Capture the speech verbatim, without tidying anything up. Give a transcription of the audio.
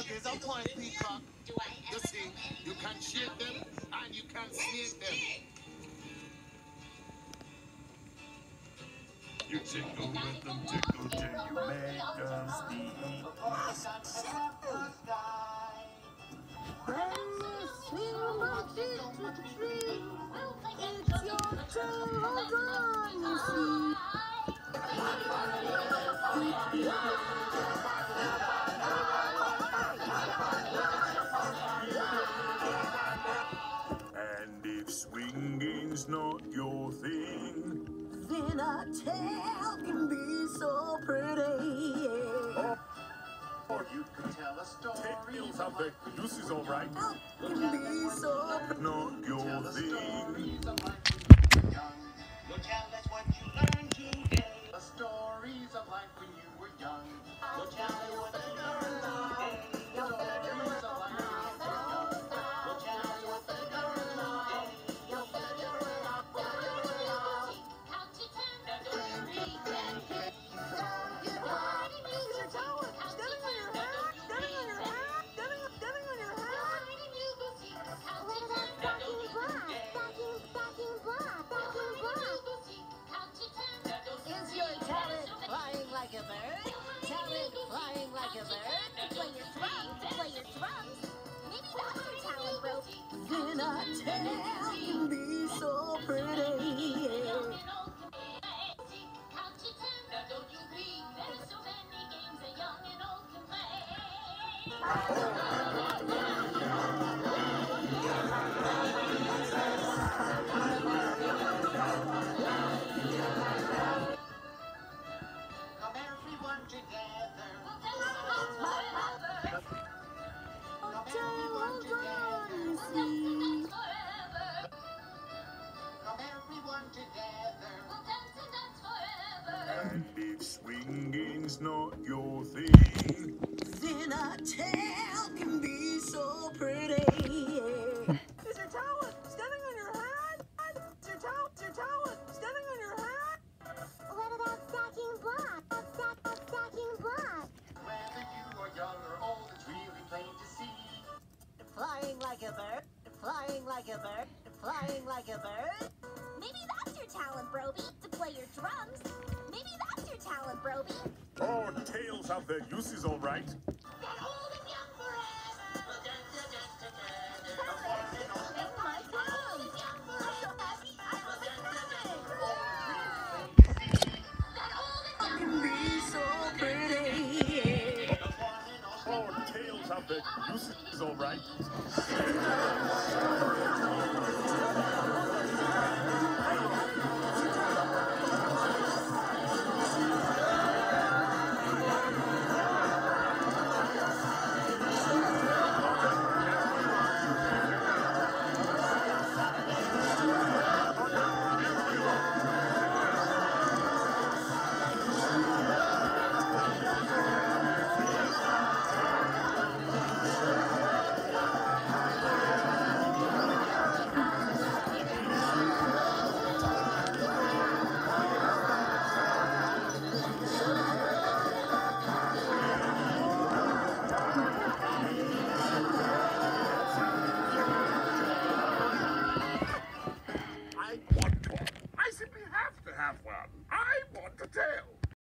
But there's a point, Peacock. You see, you can shake them and you can snake them. You tickle with them, tickle till you make them steam. It's your turn, hold on, you see. And if swinging's not your thing, then a tail can be so pretty. Or you could tell a story. tails have their uses, all right. Can be so pretty. Not your thing. You'll tell us what you learned today. The stories of life when you were young. You'll tell us what you learned today. The stories of life when you were young. You'll tell us what you learned today. Count to ten. Don't read ten. Use your talent. Standing on your head. Standing on your head. Standing, standing on your head. What about stacking block? Stacking, stacking block. Stacking block. Count to ten. Is your talent flying like a bird? Talent flying like a bird? To play your drums. To play your drums. Maybe that's your talent, bro. Then a tail can be so pretty. Count to ten. Now don't you agree? There's so many games that young and old can play. Come everyone together. We'll dance and dance forever. Come Tail, everyone hold on, together. you We'll dance and see. dance forever. Come everyone together. We'll dance and dance forever. And if swinging's not your thing, Then a tail can be so pretty. Is your talent standing on your head? Is your talent, is your talent standing on your head? What about stacking block? Stack, stacking block. Whether you are young or old, it's really plain to see. Flying like a bird, flying like a bird, flying like a bird. Maybe that's your talent, Broby. To play your drums. Maybe that's your talent, Broby. oh, tails have their uses, all right. That old and young forever. We'll dance and dance together. Sing my drum. I'm so happy I was a That old and young can be so pretty. Oh, tails have their uses, all right. Tail,